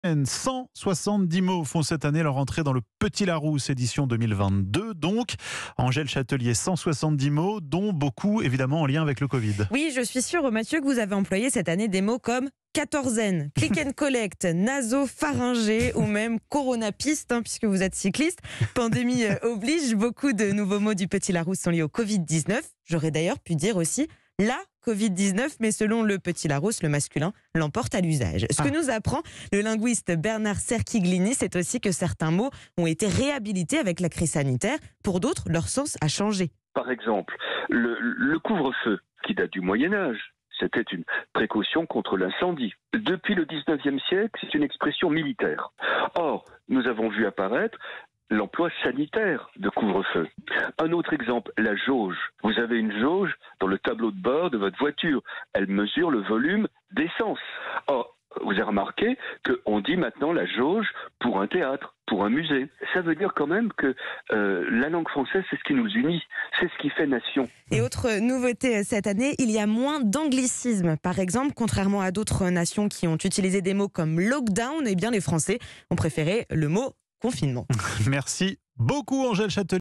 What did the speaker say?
170 mots font cette année leur entrée dans le Petit Larousse édition 2022. Donc, Angèle Châtelier, 170 mots, dont beaucoup évidemment en lien avec le Covid. Oui, je suis sûre, Mathieu, que vous avez employé cette année des mots comme quatorzaine, click and collect, nasopharyngé ou même coronapiste, puisque vous êtes cycliste. Pandémie oblige, beaucoup de nouveaux mots du Petit Larousse sont liés au Covid-19. J'aurais d'ailleurs pu dire aussi la Covid-19, mais selon le Petit Larousse, le masculin l'emporte à l'usage. Ce que nous apprend le linguiste Bernard Cerquiglini, c'est aussi que certains mots ont été réhabilités avec la crise sanitaire. Pour d'autres, leur sens a changé. Par exemple, le couvre-feu, qui date du Moyen-Âge. C'était une précaution contre l'incendie. Depuis le 19e siècle, c'est une expression militaire. Or, nous avons vu apparaître l'emploi sanitaire de couvre-feu. Un autre exemple, la jauge. Vous avez une jauge dans le tableau de bord de votre voiture. Elle mesure le volume d'essence. Or, vous avez remarqué qu'on dit maintenant la jauge pour un théâtre, pour un musée. Ça veut dire quand même que la langue française, c'est ce qui nous unit, c'est ce qui fait nation. Et autre nouveauté cette année, il y a moins d'anglicismes. Par exemple, contrairement à d'autres nations qui ont utilisé des mots comme lockdown, eh bien les Français ont préféré le mot confinement. Merci beaucoup Angèle Châtelier.